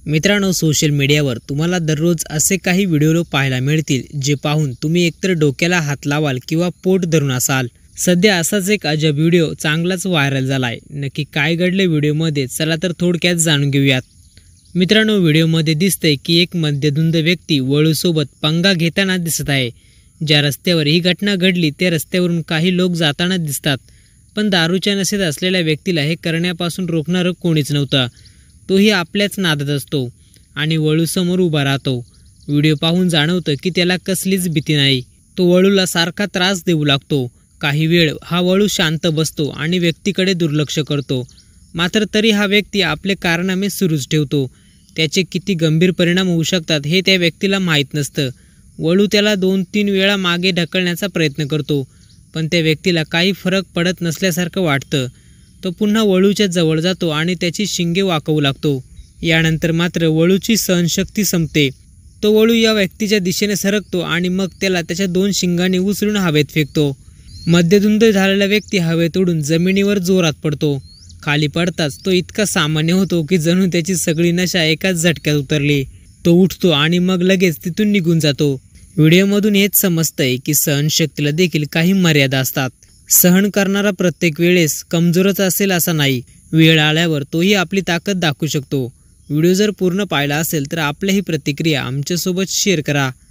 मित्रांनो, सोशल मीडियावर तुम्हाला दररोज असे काही व्हिडिओ पाहायला मिळतील जे पाहून तुम्ही एकतर डोक्याला हात लावाल किंवा पोट धरून असाल। सध्या असाच एक अजब व्हिडिओ चांगलाच व्हायरल झालाय। नक्की काय घडले व्हिडिओमध्ये, चला तर थोडक्यात जाणून घेऊयात। मित्रांनो, व्हिडिओमध्ये दिसतंय की एक मध्यधुंद व्यक्ती वळूसोबत पंगा घेताना दिसत आहे। ज्या रस्त्यावर ही घटना घडली त्या रस्त्यावरून काही लोक जाताना दिसतात, पण दारूच्या नशेत असलेल्या व्यक्तीला हे करण्यापासून रोखणारं कोणीच नव्हतं। तोही आपल्याच नादात असतो आणि वळूसमोर उभा राहतो। व्हिडिओ पाहून जाणवतं की त्याला कसलीच भीती नाही। तो वळूला सारखा त्रास देऊ लागतो। काही वेळ हा वळू शांत बसतो आणि व्यक्तीकडे दुर्लक्ष करतो, मात्र तरी हा व्यक्ती आपले कारनामे सुरूच ठेवतो। त्याचे किती गंभीर परिणाम होऊ शकतात हे त्या व्यक्तीला माहीत नसतं। वळू त्याला 2-3 वेळा मागे ढकलण्याचा प्रयत्न करतो, पण त्या व्यक्तीला काही फरक पडत नसल्यासारखं वाटतं। तो पुन्हा वळूच्या जवळ जातो आणि त्याची शिंगे वाकवू लागतो। यानंतर मात्र वळूची सहनशक्ती संपते। तो वळू या व्यक्तीच्या दिशेने सरकतो आणि मग त्याला त्याच्या 2 शिंगांनी उचलून हवेत फेकतो। मध्यधुंद झालेला व्यक्ती हवेत उडून जमिनीवर जोरात पडतो। खाली पडताच तो इतका सामान्य होतो की जणू त्याची सगळी नशा एकाच झटक्यात उतरली। तो उठतो आणि मग लगेच तिथून निघून जातो। व्हिडिओमधून हेच समजतंय की सहनशक्तीला देखील काही मर्यादा असतात। सहन करणारा प्रत्येक वेळेस कमजोरच असेल असं नाही, वेळ आल्यावर तोही आपली ताकद दाखवू शकतो। व्हिडिओ जर पूर्ण पाहिला असेल तर आपल्याही प्रतिक्रिया आमच्यासोबत शेअर करा।